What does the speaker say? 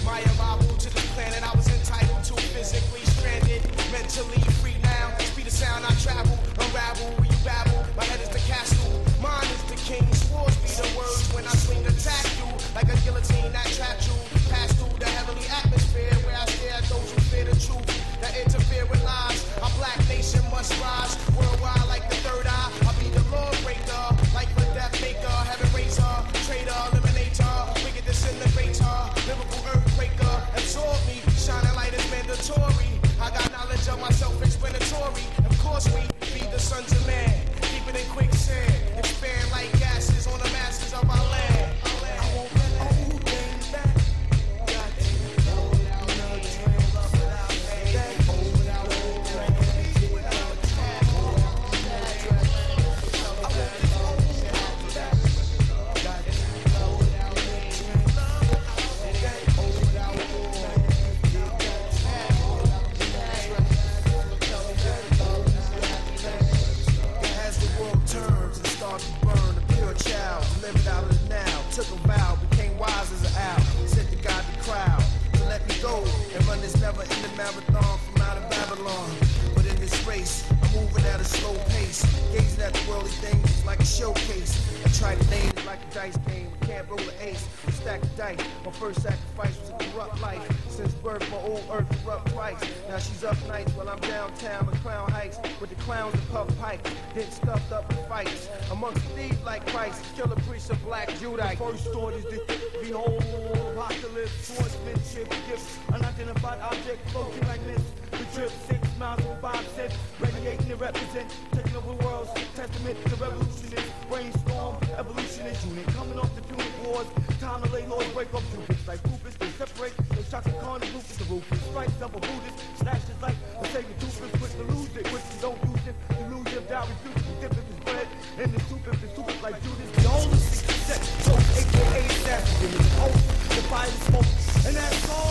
My arrival to this planet I was entitled to, physically stranded, mentally free now. Speed of sound I travel, unravel, where you babble. My head is the castle, mine is the king. Swords be the words when I swing attack you, like a guillotine that trapped you. Pass through the heavenly atmosphere where I stare at those who fear the truth, that interfere with lies. Our black nation must rise, worldwide like the third eye. I'll be the lawbreaker, like the death maker, heaven raiser, traitor, eliminator, wicked disintegrator, lyrical earthquaker. Absorb me, shining light is mandatory. I got knowledge of my self-explanatory. Of course we be the sons of man, keep it in quicksand, expand like gases on the masses of our land. I won't let old things back. Got to hold out the train without that hold out the train without that hold out the train. I won't let old back. Got to hold out the train without that hold out the train. As the world turns and starts to burn, a pure child delivered out of the now, took a vow, became wise as an owl, said to God the crowd to let me go and run this never-ending marathon from out of Babylon. But in this race, I'm moving at a slow pace, gazing at the worldly things like a showcase. I try to name it like a dice game, we can't roll an ace, we stack the dice. My first sacrifice was a corrupt life. Since birth, my old earth corrupt twice. Now she's up nights while I'm downtown with Crown Heights, with the clowns and puff pipes, getting stuffed up in fights. Amongst thieves like Christ, killer priests of black Judite. First thought is that behold, apocalypse, swordsmanship, gifts, unidentified object, floating like mist. The trip 6 miles from 5 cents, radiating to represent, taking over the world's testament to revolutionists, brainstorm, evolutionist unit, coming off the Punic Wars, time to lay laws, break up Jupids, like Rufus, they separate, they shock the corner, Rufus, the Rufus, strikes up a Buddhist, slashes like a Sacred Toothus, quick to lose it, quick to don't use it, you lose your doubt, refuse to dip if it's bread, and the soup if it's soup like Judas, the oldest set, so aka assassin, the oath, the fire, the smoke, and that's all.